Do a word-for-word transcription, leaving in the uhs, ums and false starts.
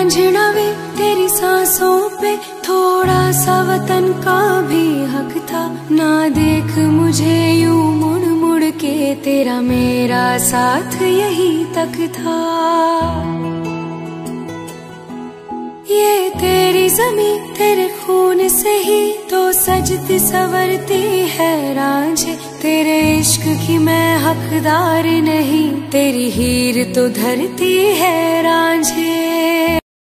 रांझना वे तेरी सांसों पे थोड़ा सा वतन का भी हक था। ना देख मुझे यूं मुड़ मुड़ के, तेरा मेरा साथ यही तक था। ये तेरी ज़मीं तेरे खून से ही तो सजती संवरती है रांझे। तेरे इश्क की मैं हकदार नहीं, तेरी हीर तो धरती है रांझे।